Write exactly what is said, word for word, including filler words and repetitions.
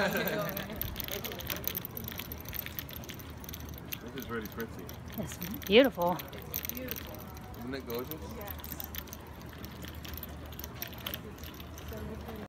This is really pretty. It's beautiful. Isn't it gorgeous? Yes.